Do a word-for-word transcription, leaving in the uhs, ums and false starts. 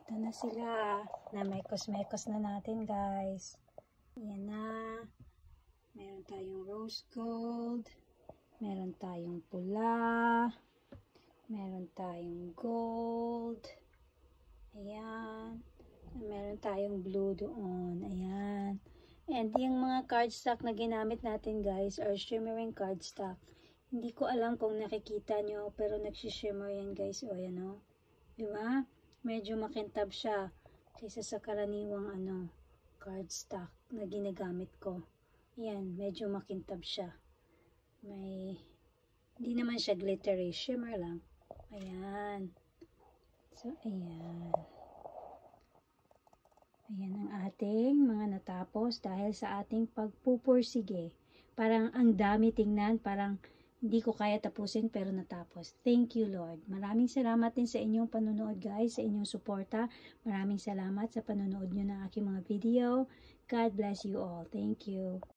Ito na sila. Na-mekos-mekos na natin, guys. Yan na. Meron tayong rose gold. Meron tayong pula. Meron tayong gold. Ayan. Meron tayong blue doon. Ayan. And yung mga cardstock na ginamit natin, guys, are shimmering cardstock. Hindi ko alam kung nakikita nyo, pero nagsishimmer yan, guys. O, yan o. Diba? Medyo makintab siya kaysa sa karaniwang ano, cardstock na ginagamit ko. Ayan, medyo makintab siya. May, hindi naman siya glittery. Shimmer lang. Ayan. So, ayan. Ayan ang ating mga natapos dahil sa ating pagpupursige. Parang ang dami tingnan, parang hindi ko kaya tapusin pero natapos. Thank you, Lord. Maraming salamat din sa inyong panunood, guys, sa inyong suporta. Maraming salamat sa panunood nyo ng aking mga video. God bless you all. Thank you.